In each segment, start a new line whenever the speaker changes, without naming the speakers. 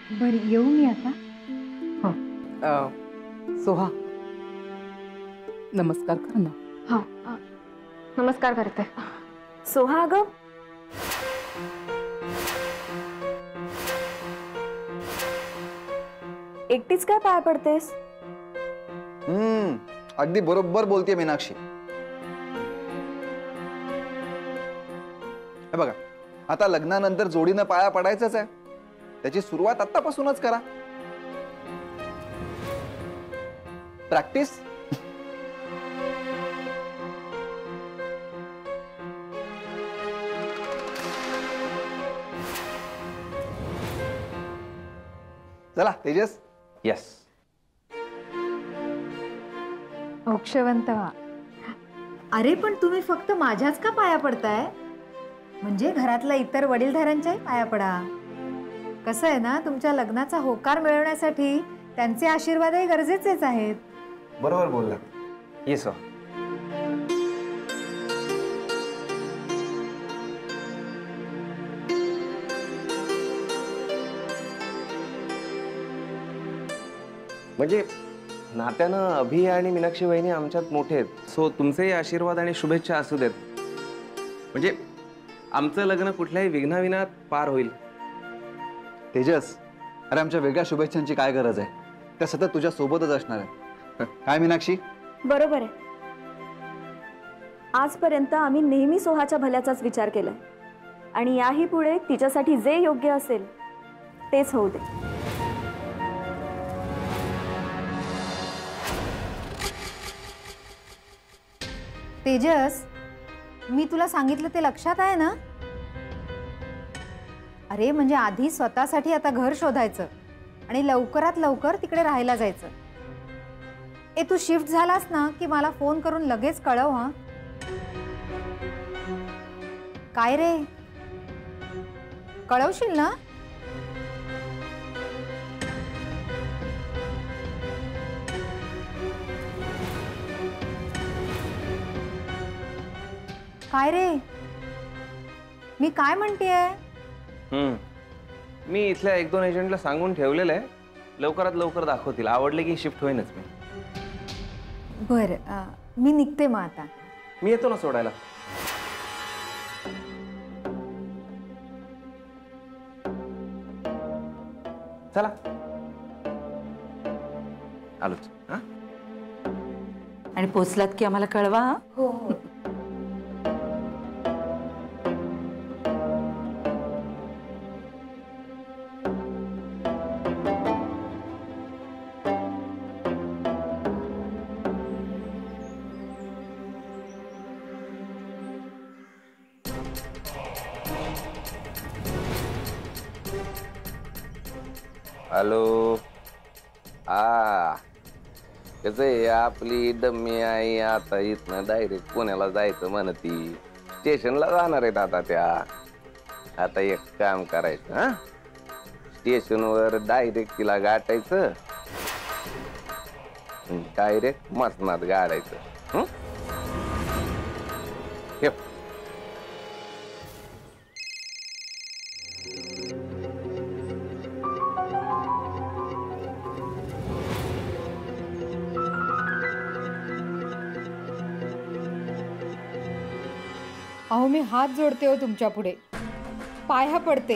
बरं येऊ मी आता.
सोहा नमस्कार कर ना.
हाँ नमस्कार करते. सोहा अगं एकटीच काय पाय पडतेस?
अगदी बरोबर बोलतेय मीनाक्षी. हे बघा, आता लग्नानंतर जोडीनं पाया पडायचंच आहे. त्याची सुरुवात आतापासूनच करा. प्रॅक्टिस. चला तेजस.
यस.
मोक्षवंत व्हा. अरे पण तुम्ही फक्त माझ्याच का पाया पडताय? म्हणजे घरातल्या इतर वडीलधाऱ्यांच्याही पाया पडा. कसं आहे ना, तुमच्या लग्नाचा होकार मिळवण्यासाठी त्यांचे आशीर्वादही गरजेचेच आहेत.
बरोबर बोलला. येस. म्हणजे नात्यानं अभि आणि मीनाक्षी वहिनी आमच्यात मोठे आहेत. सो तुमचेही आशीर्वाद आणि शुभेच्छा असू देत. म्हणजे आमचं लग्न कुठल्याही विघ्नाविना पार होईल.
तेजस, अरे आमच्या वेगळ्या शुभेच्छांची काय गरज आहे? त्या सतत तुझ्या सोबतच असणार आहे. काय मीनाक्षी?
बरोबर आहे. आजपर्यंत आम्ही नेहमी सोहाच्या भल्याचाच विचार केलाय आणि याही पुढे तिच्यासाठी जे योग्य असेल तेच होऊ दे.
तेजस, मी तुला सांगितलं ते लक्षात आहे ना? अरे म्हणजे आधी स्वतःसाठी आता घर शोधायचं आणि लवकरात लवकर तिकडे राहायला जायचं. तू शिफ्ट झालास ना की मला फोन करून लगेच कळव. हा काय रे, कळवशील ना? काय रे, मी काय म्हणतेय?
मी इथल्या 1-2 एजंटला सांगून ठेवलेलं आहे. लवकरात लवकर दाखवतील. आवडले की शिफ्ट होईनच मी.
बरं, मी निघते मग आता.
मी येतो ना सोडायला. चला आलोच.
आणि पोचलात की आम्हाला कळवा.
हो हो.
हॅलो. कसं आहे, आपली डम्मी आई आता इथनं डायरेक्ट पुण्याला जायचं म्हणती. स्टेशनला जाणार आहेत आता त्या. आता एक काम करायचं, स्टेशनवर डायरेक्ट तिला गाठायचं, डायरेक्ट मसनात गाडायचं.
अहो मी हात जोडते हो तुमच्या पुढे, पाया पडते.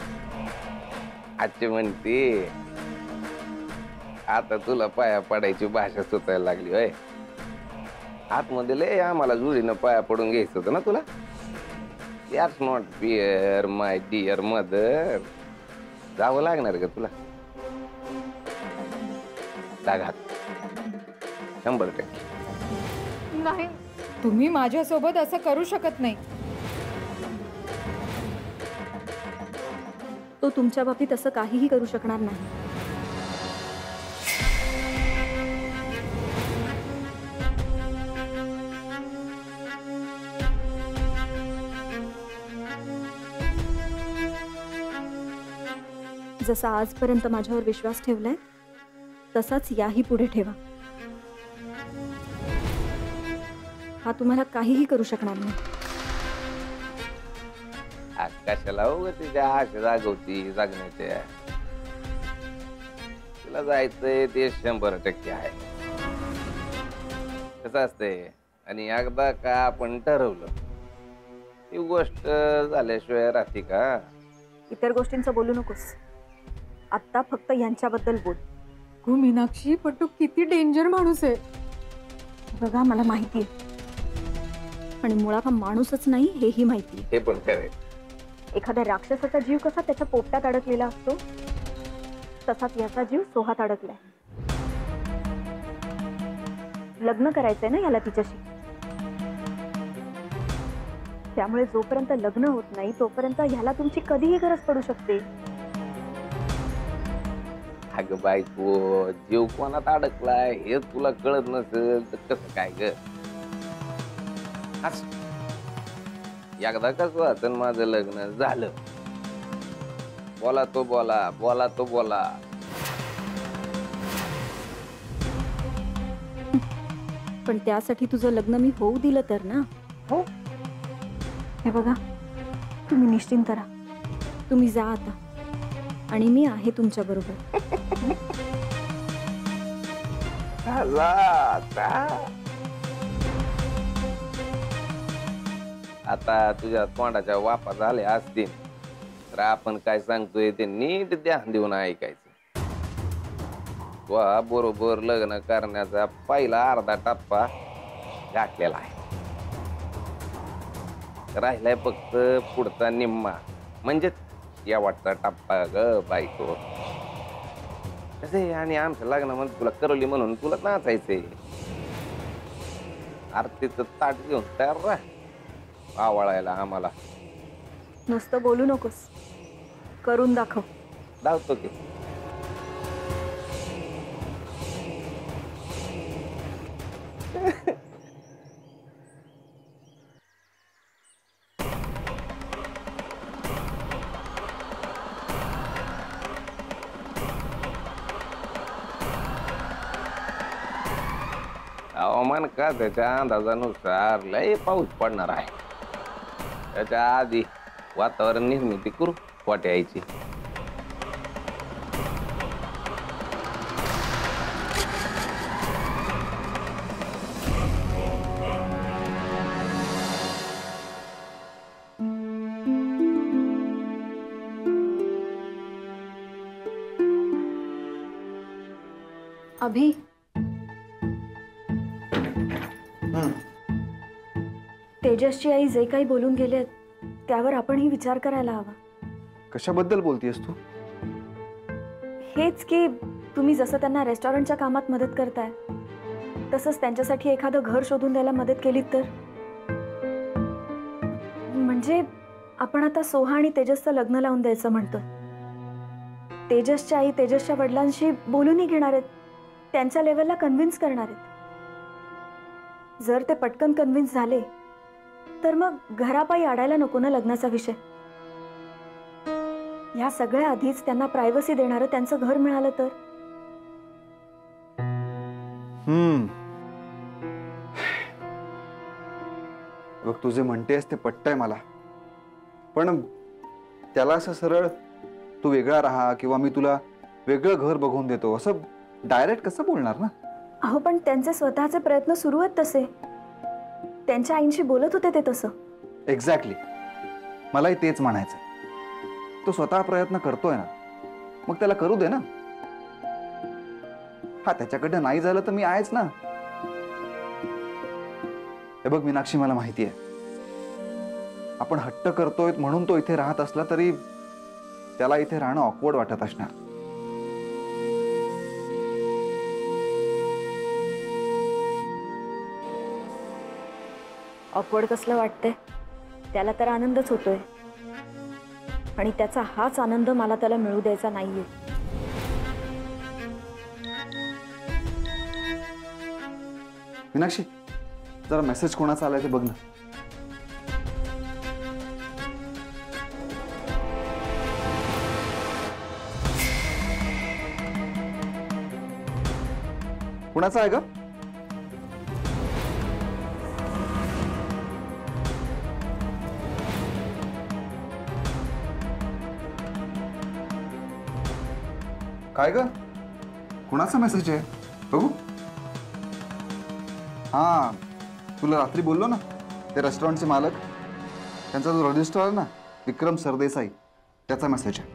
आजची म्हणते आता तुला पाया पडायची भाषा सुचायला लागली होय. आतमध्ये लय आम्हाला जुळीनं पाया पडून घ्यायचं होतं ना तुला. Yours not bear my dear mother. जावं लागणार का तुला? टाघात 100%.
नाही, तुम्ही माझ्यासोबत असं करू शकत नाही.
तो तुमच्या बाबतीत असं काहीही करू शकणार नाही. जसा आजपर्यंत माझ्यावर विश्वास ठेवलाय तसाच याही पुढे ठेवा. हा तुम्हाला काहीही करू शकणार नाही.
कशाला उगाच तिच्या आशा जागवती जगण्याच्या. तिला जायचंय ते 100% आहे. कसं असतंय, आणि एकदा का आपण ठरवलं ती गोष्ट झाल्याशिवाय राहते का?
इतर गोष्टींचं बोलू नकोस. आत्ता फक्त यांच्याबद्दल बोल.
हो मीनाक्षी, पण तू किती डेंजर माणूस आहे.
बघा, मला माहिती आहे, आणि मुळात हा माणूसच नाही हेही माहिती आहे.
हे पण खरंय.
एखाद्या राक्षसाचा जीव कसा त्याच्या पोपटात अडकलेला असतो, तसाच याचा जीव सोहात अडकलाय. लग्न करायचंय ना याला तिच्याशी. त्यामुळे जोपर्यंत लग्न होत नाही तोपर्यंत ह्याला तुमची कधीही गरज पडू शकते.
अगं बायको, जीव कोणात अडकलाय हे तुला कळत नसेल तर कसं काय ग? एकदा कसं वाचन माझं लग्न झालं, बोला तो बोला, बोला तो बोला.
पण त्यासाठी तुझं लग्न मी होऊ दिलं तर ना.
हो.
हे बघा, तुम्ही निश्चिंत राहा. तुम्ही जा आता, आणि मी आहे तुमच्या बरोबर.
आता तुझ्या तोंडाच्या वापा झाल्या असतील तर आपण काय सांगतोय ते नीट ध्यान देऊन ऐकायचं. वा बरोबर लग्न करण्याचा पहिला अर्धा टप्पा गाठलेला आहे. राहिलाय फक्त पुढचा निम्मा, म्हणजेच या वाटचा टप्पा ग बायको. कसे, आणि आमच्या लग्नामध्ये तुला करवली म्हणून तुला नाचायचंय. आरतीचं ताट घेऊन तयार राह आवळायला आम्हाला.
नुसतं बोलू नकोस, करून दाखव.
धावतो की. हवामान का त्याच्या अंदाजानुसार लय पाऊस पडणार आहे. त्याच्या आधी वातावरण निर्मिती करू वाट्याची.
अभि, तेजसची आई जे काही बोलून गेले त्यावर आपणही विचार करायला हवा.
कशाबद्दल बोलतेस तू?
हेच की तुम्ही जसं त्यांना रेस्टॉरंटच्या कामात मदत करताय तसंच त्यांच्यासाठी एखादं घर शोधून द्यायला मदत केली तर. म्हणजे आपण आता सोहा आणि तेजसचं लग्न लावून द्यायचं म्हणतोय. तेजसच्या आई तेजसच्या वडिलांशी बोलूनही घेणार आहेत, त्यांच्या लेवलला कन्व्हिन्स करणार आहेत. जर ते पटकन कन्व्हिन्स झाले तर मग घरापायी अडायला नको ना लग्नाचा विषय. या सगळ्या आधीच त्यांना प्रायव्हसी देणारं त्यांचं घर मिळालं तर.
बघ, तू जे म्हणतेस ते पटतंय मला, पण त्याला असं सरळ तू वेगळा राहा किंवा मी तुला वेगळं घर बघून देतो असं डायरेक्ट कसं बोलणार ना?
अहो, पण त्यांचे स्वतःचे प्रयत्न सुरू आहेत तसे. त्यांच्या आईंशी बोलत होते ते तसं.
एक्झॅक्टली, मलाही तेच म्हणायचं. तो स्वतः प्रयत्न करतोय ना, मग त्याला करू दे ना. हा, त्याच्याकडनं नाही झालं तर मी आहेच ना. हे बघ मीनाक्षी, मला माहिती आहे आपण हट्ट करतोय म्हणून तो इथे राहत असला तरी त्याला इथे राहणं ऑकवर्ड वाटत असणार.
ऑकवर्ड कसलं वाटतंय? त्याला तर आनंदच होतोय, आणि त्याचा हाच आनंद मला त्याला मिळू द्यायचा नाहीये.
मीनाक्षी, जरा मेसेज कोणाचा आलाय ते बघ ना. कुणाचा आहे ग? काय ग? कोणाचा मेसेज आहे बघू? हा, तुला रात्री बोललो ना, ते रेस्टॉरंटचे मालक, त्यांचा जो रजिस्टर आहे ना, विक्रम सरदेसाई, त्याचा मेसेज आहे.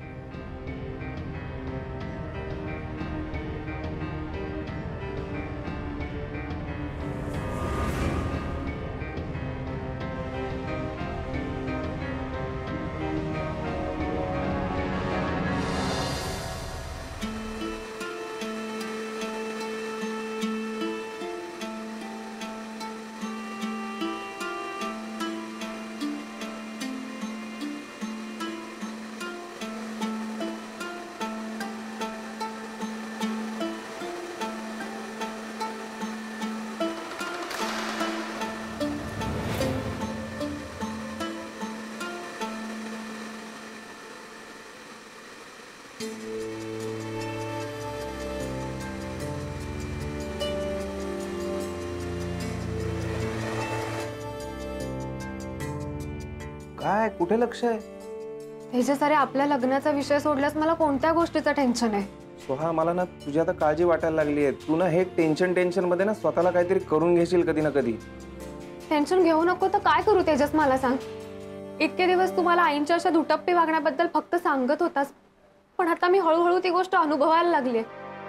काय कुठे लक्ष आहे?
तेजस, अरे आपल्या लग्नाचा विषय सोडल्यास मला कोणत्या गोष्टीचं टेन्शन आहे?
सोहा, मला ना तुझी आता काळजी वाटायला लागली आहे. तू ना हे टेन्शन मध्ये ना स्वतःला काहीतरी करून घेशील कधी ना कधी.
टेन्शन घेऊ नको तर काय करू तेजस, मला सांग. इतके दिवस तुम्हाला आईंच्या अशा दुटप्पी वागण्याबद्दल फक्त सांगत होतास, पण आता मी हळूहळू ती गोष्ट अनुभवायला लागले.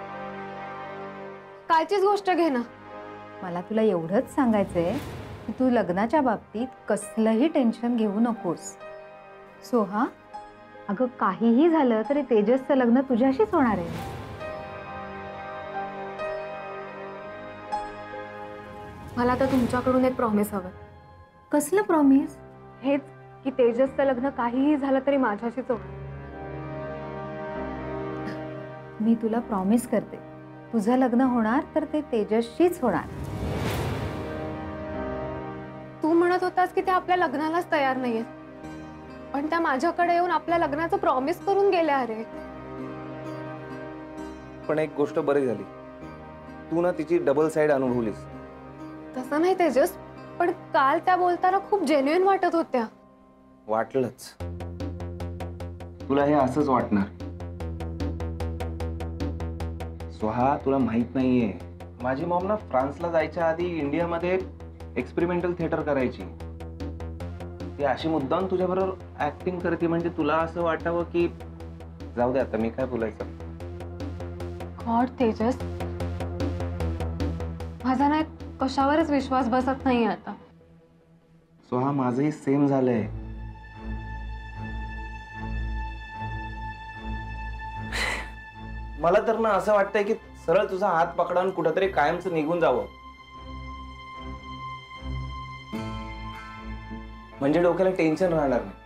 कालचीच गोष्ट घे ना.
मला तुला एवढंच सांगायचंय की तू लग्नाच्या बाबतीत कसलंही टेन्शन घेऊ नकोस. सोहा, अगं काहीही झालं तरी तेजसचं लग्न तुझ्याशीच होणार आहे.
मला आता तुमच्याकडून एक प्रॉमिस हवं.
कसलं प्रॉमिस?
हेच की तेजसचं लग्न काहीही झालं तरी माझ्याशीच होणार.
मी तुला प्रॉमिस करते, तुझं लग्न होणार तर ते तेजसशीच होणार.
तू म्हणत होतास की ते आपल्या लग्नालाच तयार नाहीये, पण त्या माझ्याकडे येऊन आपल्या लग्नाचं प्रॉमिस करून गेल्या. अरे
पण एक गोष्ट बरी झाली, तू ना तिची डबल साइड अनुभवलीस.
तसं नाही तेजस, पण काल त्या बोलताना खूप जेन्युइन वाटत होत्या.
वाटलंच, तुला हे असंच वाटणार. सोहा, तुला माहित नाहीये, माझी मॉम ना फ्रान्सला जायच्या आधी इंडियामध्ये एक्सपेरिमेंटल थिएटर करायची. ती अशी मुद्दाम तुझ्याबरोबर ऍक्टिंग करते म्हणजे तुला असं वाटावं की जाऊ दे, आता मी काय बोलायचं.
गॉड तेजस, माझा ना कशावरच विश्वास बसत नाही आता.
सोहा, माझंही सेम झालंय. मला तर ना असं वाटतंय की सरळ तुझा हात पकडावून कुठेतरी कायमचं निघून जावं, म्हणजे डोक्याला टेन्शन राहणार नाही.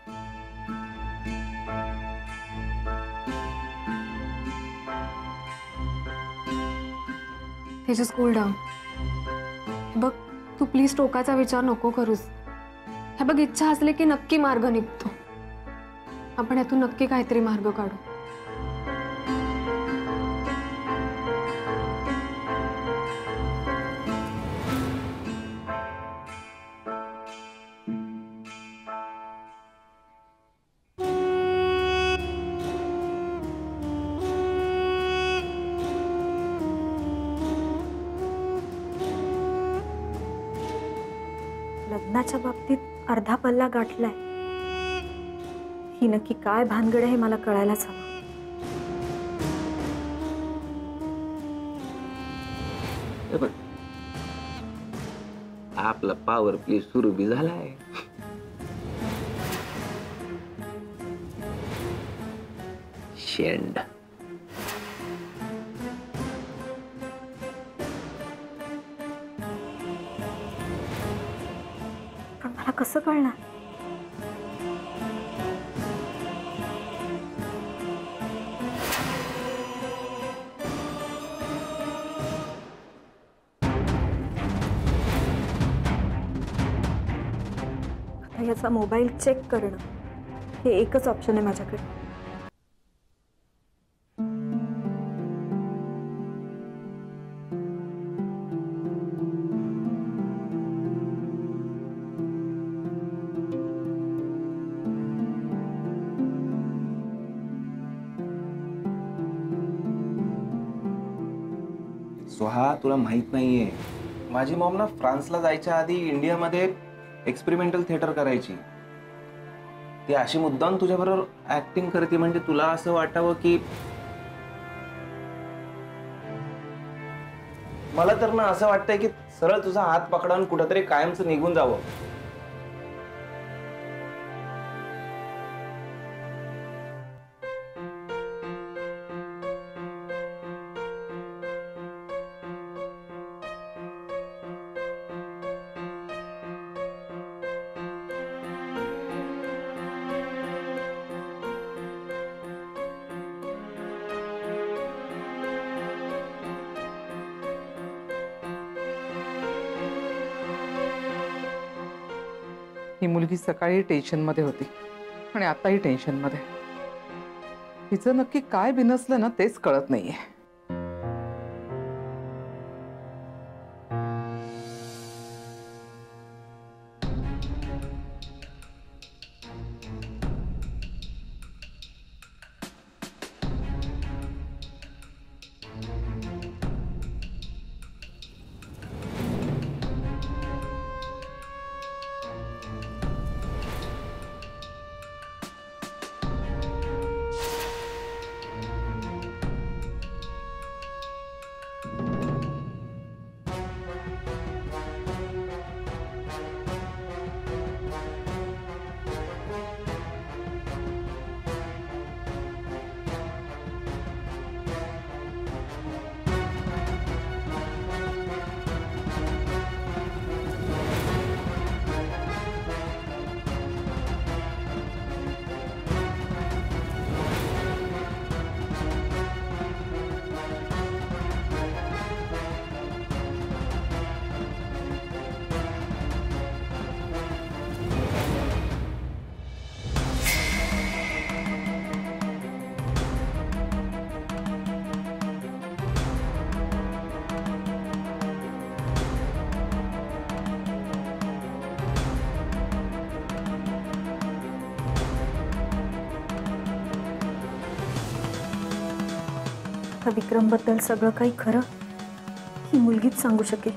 Tejas, cool down. हे बघ, तू प्लीज टोकाचा विचार नको करूस. हे बघ, इच्छा असली की नक्की मार्ग निघतो. आपण यातून नक्की काहीतरी मार्ग काढू.
लग्नाच्या बाबतीत अर्धा पल्ला गाठलाय. ही नक्की काय भानगड आहे हे मला कळायलाच हवं.
आपला पॉवर प्ले सुरू बी झालाय. शेंड.
पण मला कसं कळणार? आता याचा मोबाईल चेक करणं हे एकच ऑप्शन आहे माझ्याकडे.
सोहा, तुला माहित नाहीये, माझी मॉम ना फ्रान्सला जायच्या आधी इंडियामध्ये एक्सपेरिमेंटल थिएटर करायची. ती अशी मुद्दाम तुझ्याबरोबर ऍक्टिंग करते म्हणजे तुला असं वाटावं की, मला तर ना असं वाटतंय की सरळ तुझा हात पकडावून कुठंतरी कायमचं निघून जावं.
ही मुलगी सकाळी टेन्शनमध्ये होती आणि आताही टेन्शनमध्ये. हिचं नक्की काय बिनसलं ना तेच कळत नाहीये.
विक्रमबद्दल सगळं काही खरं ही मुलगीच सांगू शकेल.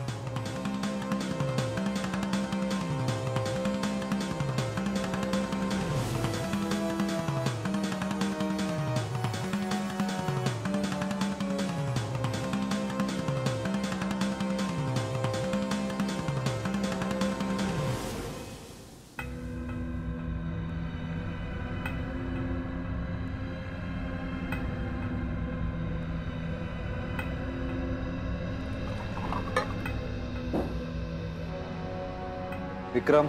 विक्रम,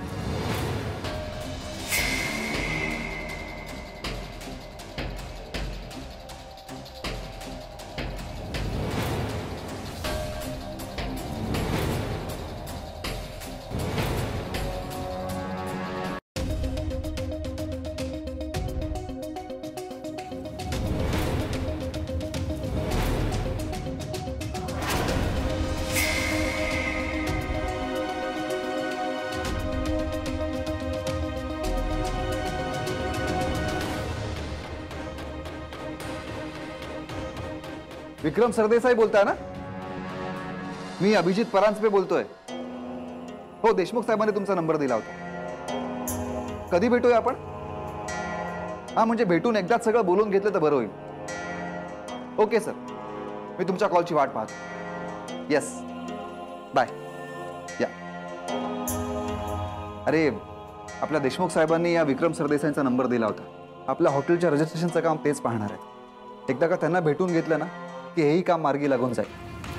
विक्रम सरदेसाई बोलताय ना? मी अभिजित परांजपे बोलतोय. हो, देशमुख साहेबांनी तुमचा नंबर दिला होता. कधी भेटूया आपण? हा, म्हणजे भेटून एकदाच सगळं बोलून घेतलं तर बरं होईल. ओके सर, मी तुमच्या कॉलची वाट पाहतो. Yes, bye. या. अरे, आपल्या देशमुख साहेबांनी या विक्रम सरदेसाईंचा नंबर दिला होता. आपल्या हॉटेलच्या रजिस्ट्रेशनचं काम तेच पाहणार आहेत. एकदा का त्यांना भेटून घेतलं ना की हेही काम मार्गी लागून जाईल.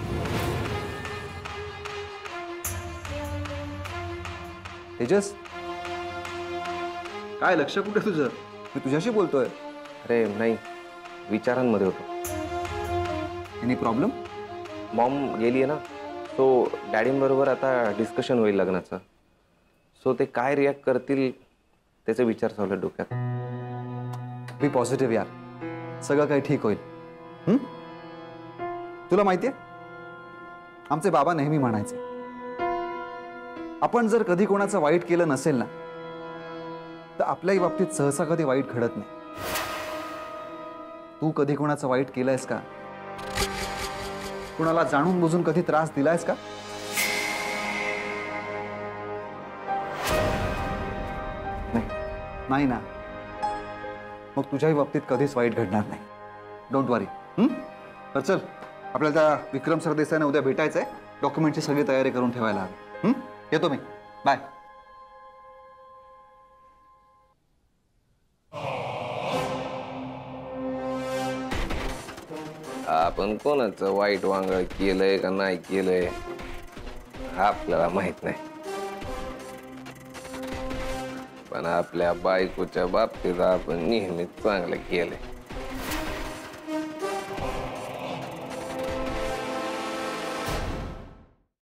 तेजस, काय लक्ष कुठे तुझं? मी तुझ्याशी बोलतोय.
अरे नाही, विचारांमध्ये होतो.
Any problem?
मॉम गेली आहे ना, सो डॅडींबरोबर आता डिस्कशन होईल लग्नाचं. सो ते काय रिॲक्ट करतील त्याचे विचार चालू आहेत डोक्यात.
बी पॉझिटिव्ह यार, सगळं काही ठीक होईल. तुला माहितीये, आमचे बाबा नेहमी म्हणायचे, आपण जर कधी कोणाचं वाईट केलं नसेल ना तर आपल्याही बाबतीत सहसा कधी वाईट घडत नाही. तू कधी कोणाचं वाईट केलंयस का? कुणाला जाणून बुजून कधी त्रास दिलायस का? नाही ना. मग तुझ्याही बाबतीत कधीच वाईट घडणार नाही. Don't worry. तर चल, आपल्याला त्या विक्रम सरदेसाईंना उद्या भेटायचंय. डॉक्युमेंटची सगळी तयारी करून ठेवायला हवी. येतो मी. बाय.
आपण कोणाचं वाईट वांगळ केलंय का नाही केलंय आपल्याला माहित नाही, पण आपल्या बायकोच्या बाबतीत आपण नेहमीच चांगलं केलंय.